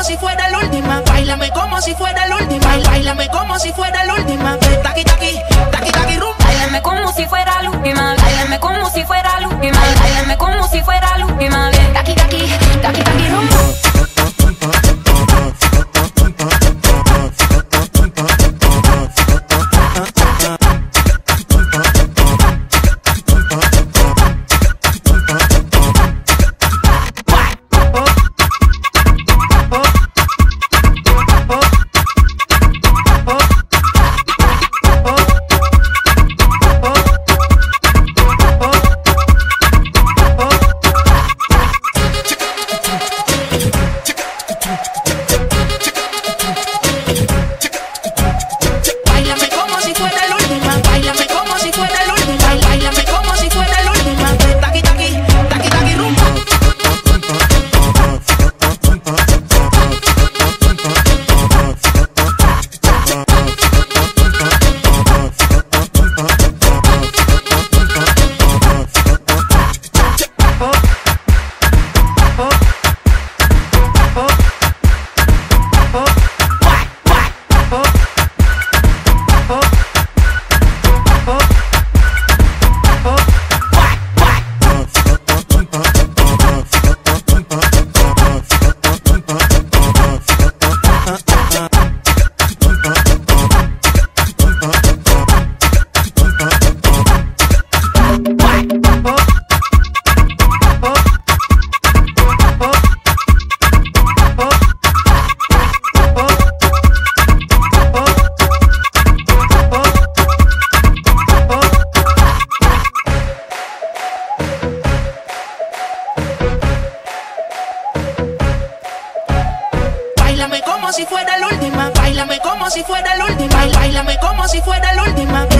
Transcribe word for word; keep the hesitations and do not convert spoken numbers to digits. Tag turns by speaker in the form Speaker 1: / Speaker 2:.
Speaker 1: como si fuera la última. Báilame como si fuera la última. Báilame como si fuera la última. Taqui, taqui, taqui, taqui, rum.
Speaker 2: Báilame como si fuera la última. Báilame como si fuera la última. Báilame como si fuera la última vez. Taqui, taqui, taqui, taqui, rum.
Speaker 1: Báilame como si fuera la última. Báilame como si fuera la última. Báilame como si fuera la última.